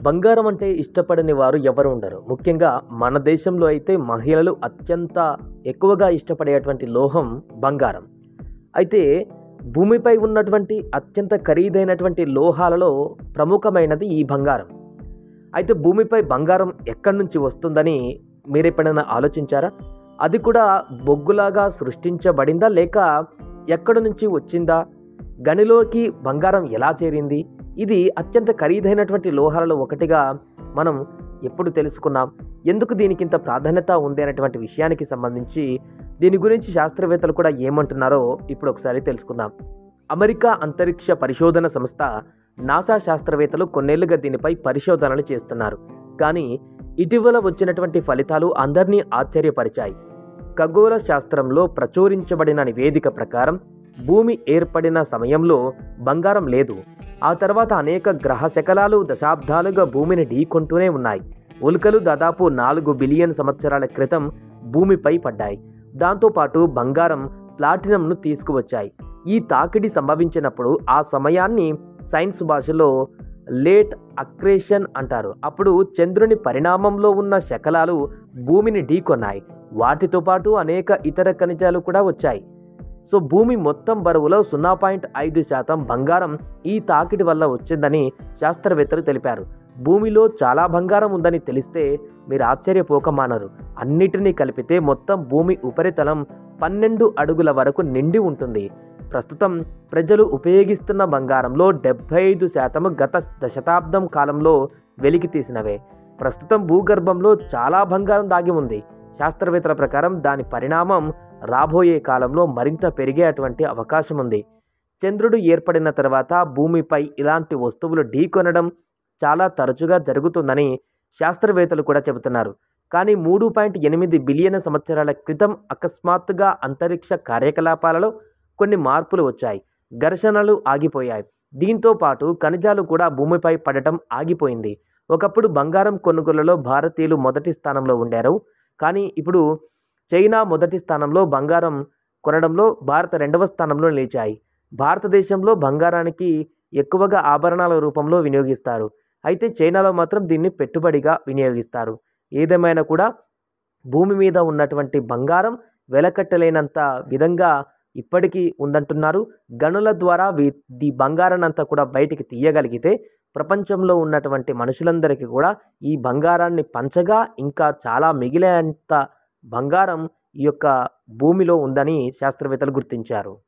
బంగారం అంటే ఇష్టపడని వారు ఎవరు ఉండరు. ముఖ్యంగా మన దేశంలో అయితే మహిళలు అత్యంత ఎక్కువగా ఇష్టపడేటువంటి లోహం బంగారం. అయితే భూమిపై ఉన్నటువంటి అత్యంత ఖరీదైనటువంటి లోహాలలో ప్రముఖమైనది ఈ బంగారం. అయితే భూమిపై బంగారం ఎక్కడి నుంచి వస్తుందని మీరెప్పుడైనా ఆలోచించారా? అది కూడా బొగ్గులాగా సృష్టించబడిందా, లేక ఎక్కడి నుంచి వచ్చిందా? గనిలోకి బంగారం ఎలా చేరింది? ఇది అత్యంత ఖరీదైనటువంటి లోహాలలో ఒకటిగా మనం ఎప్పుడు తెలుసుకున్నాం. ఎందుకు దీనికింత ప్రాధాన్యత ఉంది అనేటువంటి విషయానికి సంబంధించి దీని గురించి శాస్త్రవేత్తలు కూడా ఏమంటున్నారో ఇప్పుడు ఒకసారి తెలుసుకుందాం. అమెరికా అంతరిక్ష పరిశోధన సంస్థ నాసా శాస్త్రవేత్తలు కొన్నేళ్లుగా దీనిపై పరిశోధనలు చేస్తున్నారు. కానీ ఇటీవల వచ్చినటువంటి ఫలితాలు అందరినీ ఆశ్చర్యపరిచాయి. ఖగోళ శాస్త్రంలో ప్రచురించబడిన నివేదిక ప్రకారం భూమి ఏర్పడిన సమయంలో బంగారం లేదు. ఆ తర్వాత అనేక గ్రహ శకలాలు దశాబ్దాలుగా భూమిని ఢీకొంటూనే ఉన్నాయి. ఉల్కలు దాదాపు 4 బిలియన్ సంవత్సరాల క్రితం భూమిపై పడ్డాయి. దాంతోపాటు బంగారం, ప్లాటినంను తీసుకువచ్చాయి. ఈ తాకిడి సంభవించినప్పుడు ఆ సమయాన్ని సైన్స్ భాషలో లేట్ అక్రేషన్ అంటారు. అప్పుడు చంద్రుని పరిణామంలో ఉన్న శకలాలు భూమిని ఢీకొన్నాయి. వాటితో పాటు అనేక ఇతర ఖనిజాలు కూడా వచ్చాయి. సో భూమి మొత్తం బరువులో 0.5% బంగారం ఈ తాకిడి వల్ల వచ్చిందని శాస్త్రవేత్తలు తెలిపారు. భూమిలో చాలా బంగారం ఉందని తెలిస్తే మీరు ఆశ్చర్యపోకమానరు. అన్నిటినీ కలిపితే మొత్తం భూమి ఉపరితలం 12 అడుగుల వరకు నిండి ఉంటుంది. ప్రస్తుతం ప్రజలు ఉపయోగిస్తున్న బంగారంలో 75% గత దశాబ్దం కాలంలో వెలికి తీసినవే. ప్రస్తుతం భూగర్భంలో చాలా బంగారం దాగి ఉంది. శాస్త్రవేత్తల ప్రకారం దాని పరిణామం రాబోయే కాలంలో మరింత పెరిగేటువంటి అవకాశం ఉంది. చంద్రుడు ఏర్పడిన తర్వాత భూమిపై ఇలాంటి వస్తువులు ఢీకొనడం చాలా తరచుగా జరుగుతుందని శాస్త్రవేత్తలు కూడా చెబుతున్నారు. కానీ 3.8 బిలియన్ సంవత్సరాల క్రితం అకస్మాత్తుగా అంతరిక్ష కార్యకలాపాలలో కొన్ని మార్పులు వచ్చాయి. ఘర్షణలు ఆగిపోయాయి. దీంతో పాటు ఖనిజాలు కూడా భూమిపై పడటం ఆగిపోయింది. ఒకప్పుడు బంగారం కొనుగోలులో భారతీయులు మొదటి స్థానంలో ఉండారు. కానీ ఇప్పుడు చైనా మొదటి స్థానంలో, బంగారం కొనడంలో భారత 2వ స్థానంలో నిలిచాయి. భారతదేశంలో బంగారానికి ఎక్కువగా ఆభరణాల రూపంలో వినియోగిస్తారు. అయితే చైనాలో మాత్రం దీన్ని పెట్టుబడిగా వినియోగిస్తారు. ఏదేమైనా కూడా భూమి మీద ఉన్నటువంటి బంగారం వెలకట్టలేనంత విధంగా ఇప్పటికీ ఉందంటున్నారు. గనుల ద్వారా ఈ బంగారాన్నంతా కూడా బయటికి తీయగలిగితే ప్రపంచంలో ఉన్నటువంటి మనుషులందరికీ కూడా ఈ బంగారాన్ని పంచగా ఇంకా చాలా మిగిలేంత బంగారం ఈ యొక్క భూమిలో ఉందని శాస్త్రవేత్తలు గుర్తించారు.